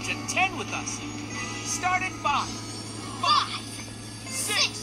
to 10 with us. Start at 5. 5, 6,